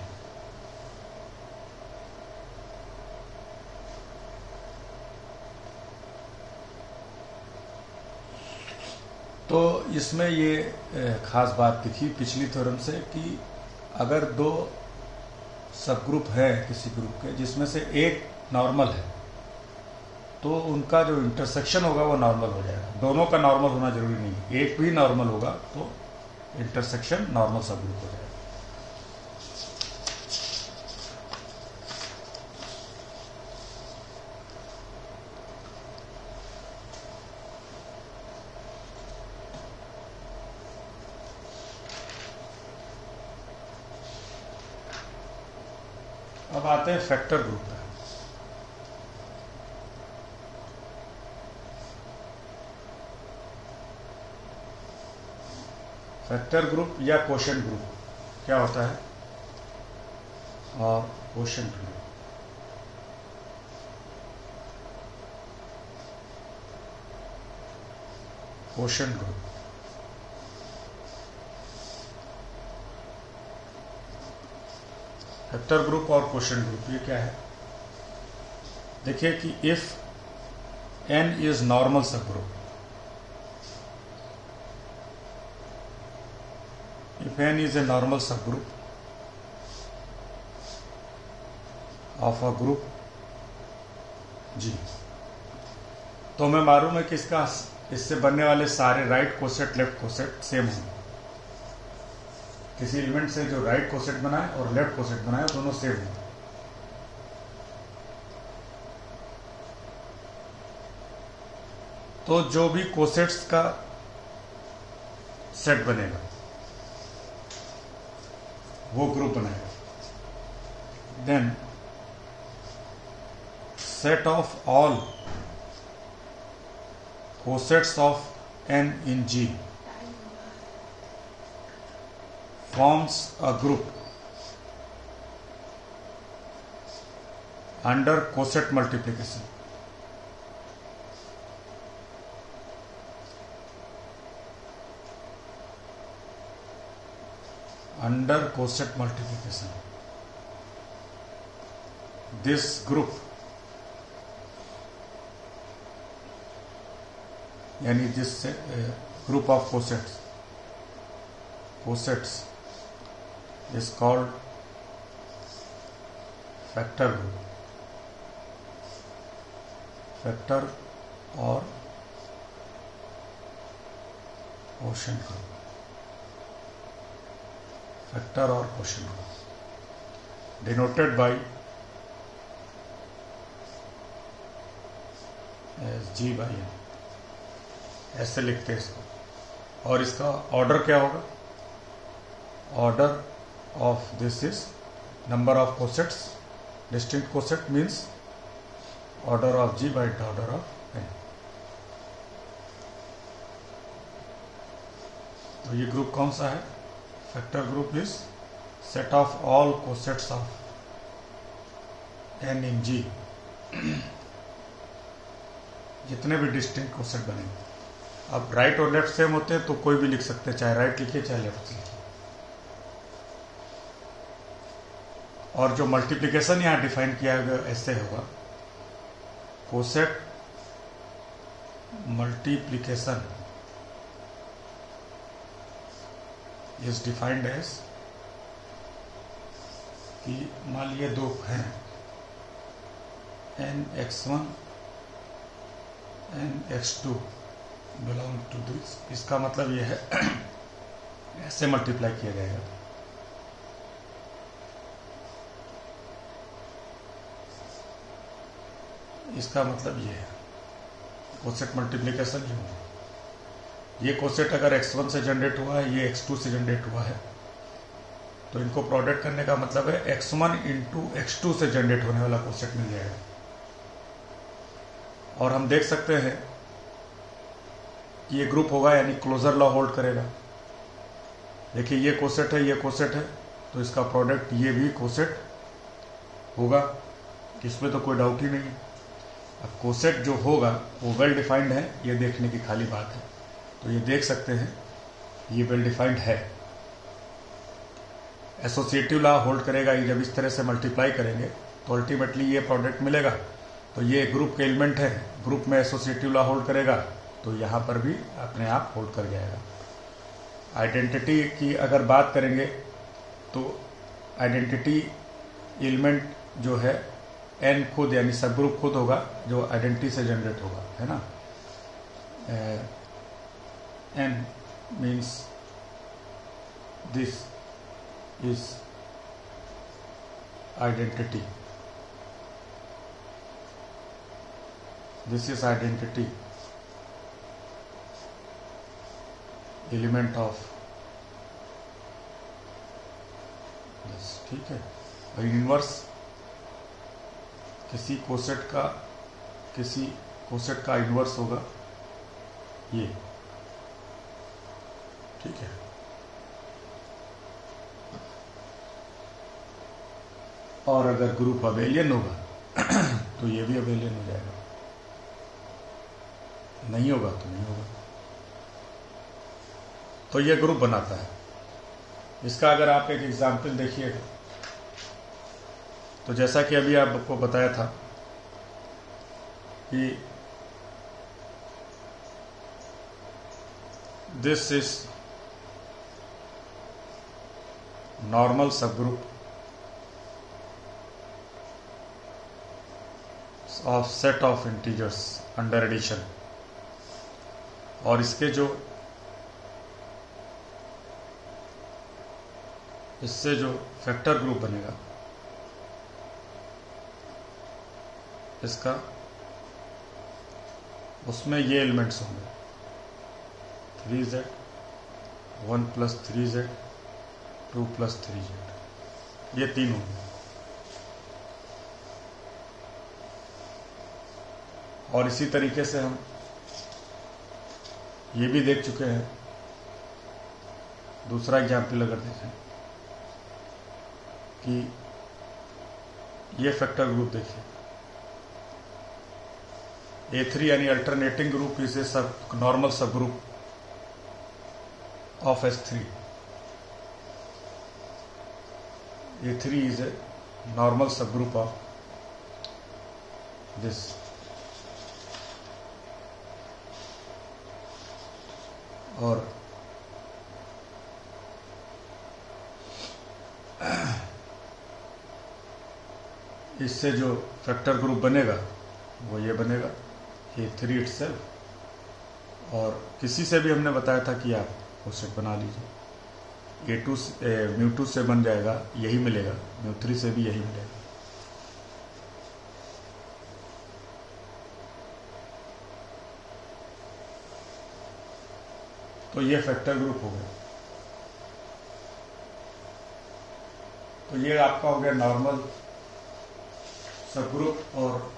तो इसमें ये खास बात दिखी पिछली थ्योरम से कि अगर दो सब ग्रुप है किसी ग्रुप के जिसमें से एक नॉर्मल है तो उनका जो इंटरसेक्शन होगा वो नॉर्मल हो जाएगा। दोनों का नॉर्मल होना जरूरी नहीं है, एक भी नॉर्मल होगा तो इंटरसेक्शन नॉर्मल सब ग्रुप हो जाएगा। अब आते हैं फैक्टर ग्रुप पे। फैक्टर ग्रुप या क्वोशंट ग्रुप क्या होता है और quotient group quotient group factor group और क्वोशंट ग्रुप ये क्या है? देखिए कि if n is normal subgroup, if n is a normal subgroup of a group G, तो हमें मालूम है कि इससे बनने वाले सारे right coset left coset same होंगे। किसी एलिमेंट से जो राइट कोसेट बनाए और लेफ्ट कोसेट बनाए दोनों सेम होंगे। तो जो भी कोसेट्स का सेट बनेगा वो ग्रुप बनाएगा। Then set of all cosets of n in G forms a group under coset multiplication. Under coset multiplication, this group यानी this group of cosets is called factor group, factor or quotient group, factor or quotient group denoted by as G by N, ऐसे लिखते हैं इसको। और इसका order क्या होगा? Order of this is number of cosets, distinct coset means order of G by order of N। तो ये ग्रुप कौन सा है? Factor group is set of all cosets of n in G, जितने भी डिस्टिंक्ट कोसेट बनेंगे। अब right और लेफ्ट सेम होते हैं तो कोई भी लिख सकते हैं, चाहे राइट लिखिए चाहे लेफ्ट लिखिए। और जो मल्टीप्लिकेशन यहां डिफाइन किया गया ऐसे होगा, coset multiplication is defined as कि मान लीजिए दो हैं n(x1) n(x2) belong to this. इसका मतलब यह है ऐसे मल्टीप्लाई किया जाएगा। इसका मतलब यह है कोसेट मल्टीप्लिकेशन जो है, ये कोसेट अगर x1 से जनरेट हुआ है, ये x2 से जनरेट हुआ है, तो इनको प्रोडक्ट करने का मतलब है x1 इंटू x2 से जनरेट होने वाला कोसेट मिल जाएगा। और हम देख सकते हैं कि ये ग्रुप होगा यानी क्लोजर लॉ होल्ड करेगा। देखिए ये कोसेट है, ये कोसेट है, तो इसका प्रोडक्ट ये भी कोसेट होगा, इसमें तो कोई डाउट ही नहीं है। अब कोसेट जो होगा वो वेल डिफाइंड है, ये देखने की खाली बात है। तो ये देख सकते हैं ये वेल डिफाइंड है। एसोसिएटिव लॉ होल्ड करेगा, ये जब इस तरह से मल्टीप्लाई करेंगे तो अल्टीमेटली ये प्रोडक्ट मिलेगा। तो ये ग्रुप के एलिमेंट है, ग्रुप में एसोसिएटिव लॉ होल्ड करेगा, तो यहाँ पर भी अपने आप होल्ड कर जाएगा। आइडेंटिटी की अगर बात करेंगे तो आइडेंटिटी एलिमेंट जो है n खुद यानी सब ग्रुप खुद होगा जो आइडेंटिटी से जनरेट होगा, है ना। n means this is identity, this is identity element of this, ठीक है। और इनवर्स किसी कोसेट का इनवर्स होगा ये, ठीक है। और अगर ग्रुप अबेलियन होगा तो ये भी अबेलियन हो जाएगा, नहीं होगा तो नहीं होगा। तो ये ग्रुप बनाता है। इसका अगर आप एक एग्जाम्पल देखिएगा तो जैसा कि अभी आपको बताया था कि this is normal subgroup of set of integers under addition, और इससे जो फैक्टर ग्रुप बनेगा इसका, उसमें ये एलिमेंट्स होंगे 3z, 1 + 3z, 2 + 3z, ये 3 होंगे। और इसी तरीके से हम ये भी देख चुके हैं। दूसरा एग्जाम्पल अगर देखें कि ये फैक्टर ग्रुप देखिए, A3 यानी alternating group is A sub normal subgroup of S3। A3 is a normal subgroup of this. और इससे जो फैक्टर ग्रुप बनेगा वो ये बनेगा A3 इटसेल्फ। और किसी से भी हमने बताया था कि आप कोसेट बना लीजिए, μ2 से बन जाएगा, यही मिलेगा, μ3 से भी यही मिलेगा। तो ये फैक्टर ग्रुप हो गया। तो ये आपका हो गया नॉर्मल सबग्रुप, और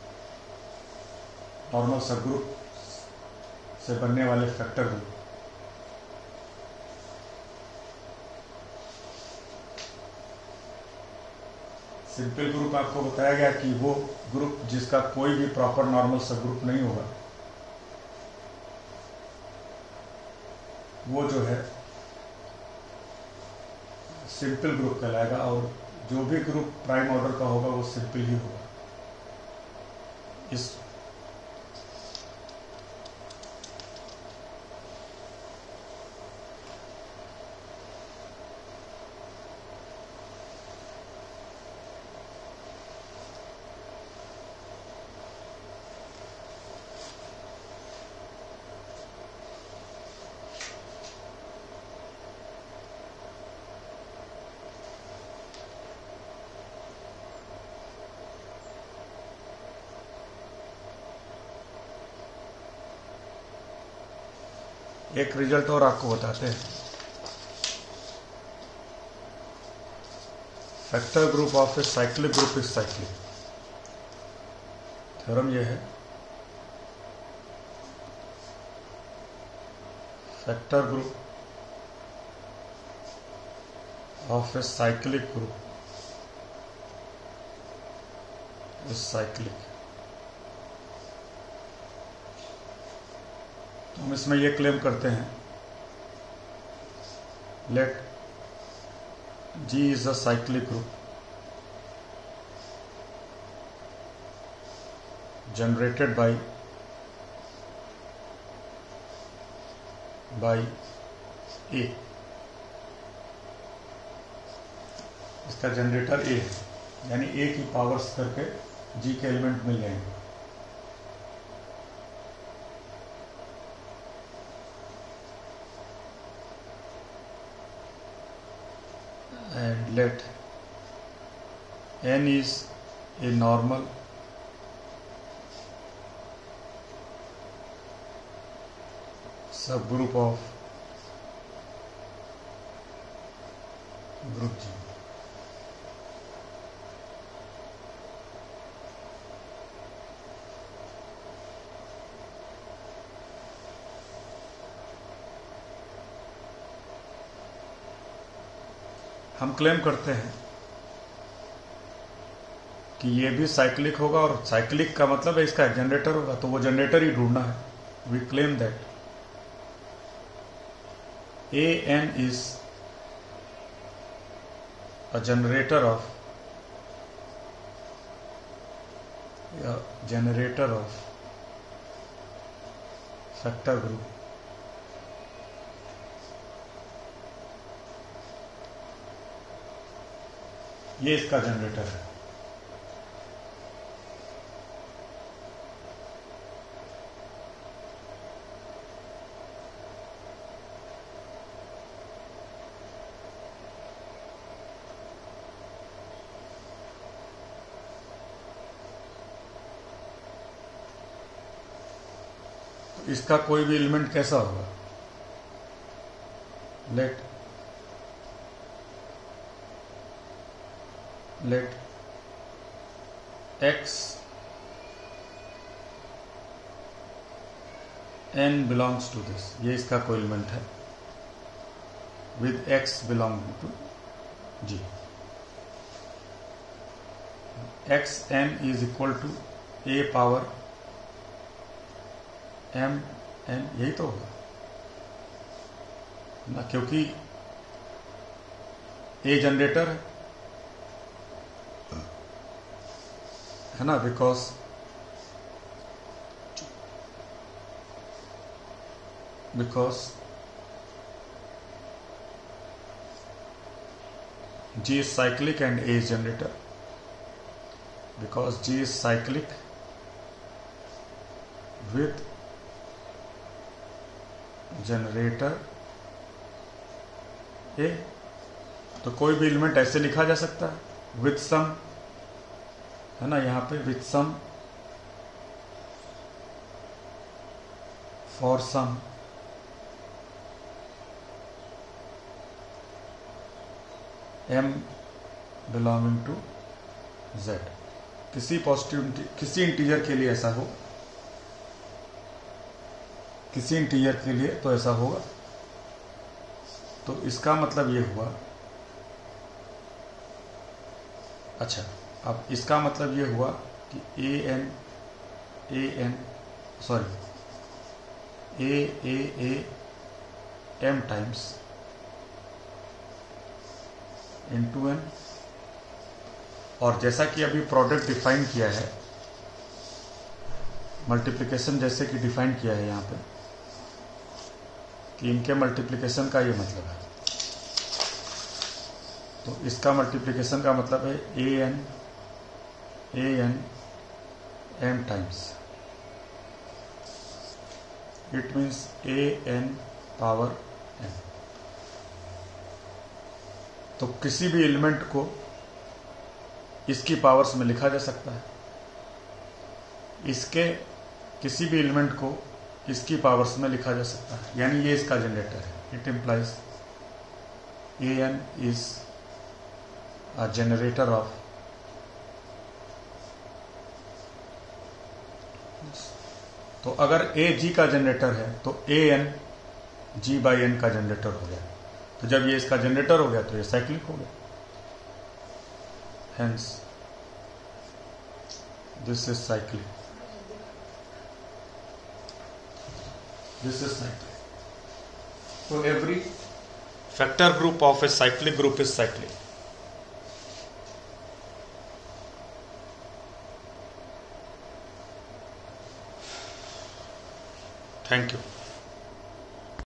नॉर्मल सबग्रुप से बनने वाले फैक्टर ग्रुप। सिंपल ग्रुप आपको बताया गया कि वो ग्रुप जिसका कोई भी प्रॉपर नॉर्मल सबग्रुप नहीं होगा वो जो है सिंपल ग्रुप कहलाएगा, और जो भी ग्रुप प्राइम ऑर्डर का होगा वो सिंपल ही होगा। इस एक रिजल्ट और आपको बताते हैं। Factor group of a cyclic group is cyclic. Theorem ये है, factor group of a cyclic group is cyclic. हम इसमें ये क्लेम करते हैं, let G is a cyclic group generated by by a, इसका जनरेटर ए है, यानी ए की पावर्स करके जी के एलिमेंट मिल जाएंगे। And let n is a normal subgroup of group G. हम क्लेम करते हैं कि ये भी साइक्लिक होगा, और साइक्लिक का मतलब है इसका जनरेटर होगा, तो वो जनरेटर ही ढूंढना है। We claim that AN is a generator of factor group ये इसका जनरेटर है। तो इसका कोई भी एलिमेंट कैसा होगा? Let x n belongs to this, ये इसका कोई एलिमेंट है with x belonging to G। x n is equal to a power m n, यही तो होगा ना, क्योंकि a जनरेटर है ना, because G is cyclic and A is generator. Because G is cyclic with generator A, तो कोई भी एलिमेंट ऐसे लिखा जा सकता है विथ सम, है ना, यहाँ पे with some for some m belonging to z, किसी इंटीजर के लिए ऐसा हो, किसी इंटीजर के लिए तो ऐसा होगा। तो इसका मतलब ये हुआ, अच्छा, अब इसका मतलब ये हुआ कि a m times into n, और जैसा कि अभी प्रोडक्ट डिफाइन किया है, मल्टीप्लिकेशन जैसे कि डिफाइन किया है यहाँ पे, कि इनके मल्टीप्लिकेशन का ये मतलब है, तो इसका मल्टीप्लिकेशन का मतलब है a n m times, it means a n power m। तो किसी भी एलिमेंट को इसकी पावर्स में लिखा जा सकता है, इसके किसी भी एलिमेंट को इसकी पावर्स में लिखा जा सकता है, यानी ये इसका जनरेटर है। It implies an is a generator of, तो अगर a g का जनरेटर है तो an g बाई n का जनरेटर हो गया, तो जब ये इसका जनरेटर हो गया तो ये साइक्लिक हो गया। Hence this is cyclic, this is cyclic. So every factor group of a cyclic group is cyclic. Thank you.